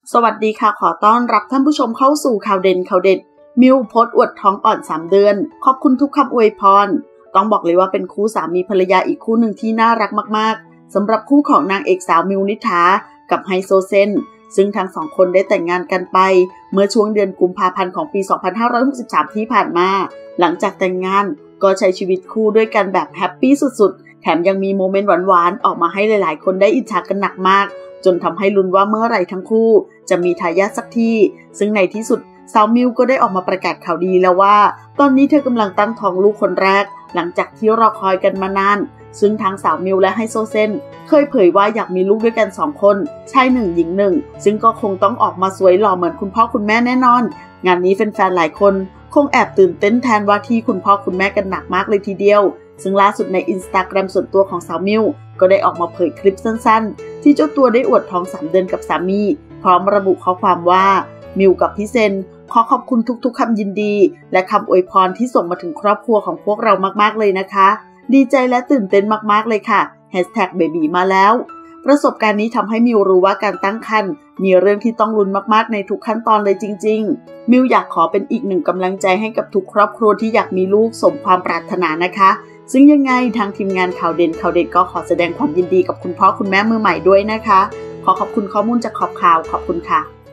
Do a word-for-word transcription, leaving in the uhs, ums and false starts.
สวัสดีค่ะขอต้อนรับท่านผู้ชมเข้าสู่ข่าวเด่นข่าวเด็ดมิวโพสต์อวดท้องอ่อนสามเดือนขอบคุณทุกคำอวยพรต้องบอกเลยว่าเป็นคู่สามีภรรยาอีกคู่หนึ่งที่น่ารักมากๆสำหรับคู่ของนางเอกสาวมิวนิษฐากับไฮโซเซนซึ่งทั้งสองคนได้แต่งงานกันไปเมื่อช่วงเดือนกุมภาพันธ์ของปีสองพันห้าร้อยหกสิบสามที่ผ่านมาหลังจากแต่งงานก็ใช้ชีวิตคู่ด้วยกันแบบแฮปปี้สุดๆแถมยังมีโมเมนต์หวานๆออกมาให้หลายๆคนได้อิจฉากันหนักมากจนทำให้ลุ้นว่าเมื่อไหร่ทั้งคู่จะมีทายาทสักทีซึ่งในที่สุดสาวมิวก็ได้ออกมาประกาศข่าวดีแล้วว่าตอนนี้เธอกำลังตั้งท้องลูกคนแรกหลังจากที่รอคอยกันมานานซึ่งทั้งสาวมิวและไฮโซเซนเคยเผยว่าอยากมีลูกด้วยกันสองคนชายหนึ่งหญิงหนึ่งซึ่งก็คงต้องออกมาสวยหล่อเหมือนคุณพ่อคุณแม่แน่นอนงานนี้แฟนๆหลายคนคงแอบตื่นเต้นแทนว่าที่คุณพ่อคุณแม่กันหนักมากเลยทีเดียวซึ่งล่าสุดใน Instagram ส่วนตัวของสาวมิวก็ได้ออกมาเผยคลิปสั้นๆที่เจ้าตัวได้อวดท้องสามเดือนกับสามีพร้อมระบุข้อความว่ามิวกับพี่เซนขอขอบคุณทุกๆคำยินดีและคำอวยพรที่ส่งมาถึงครอบครัวของพวกเรามากๆเลยนะคะดีใจและตื่นเต้นมากๆเลยค่ะ แฮชแท็ก เบบี มาแล้วประสบการณ์นี้ทำให้มิวรู้ว่าการตั้งครรภ์มีเรื่องที่ต้องลุ้นมากๆในทุกขั้นตอนเลยจริงๆมิวอยากขอเป็นอีกหนึ่งกำลังใจให้กับทุกครอบครัวที่อยากมีลูกสมความปรารถนานะคะซึ่งยังไงทางทีมงานข่าวเด่นข่าวเด็ดก็ขอแสดงความยินดีกับคุณพ่อคุณแม่มือใหม่ด้วยนะคะขอขอบคุณข้อมูลจากขอบข่าวขอบคุณค่ะ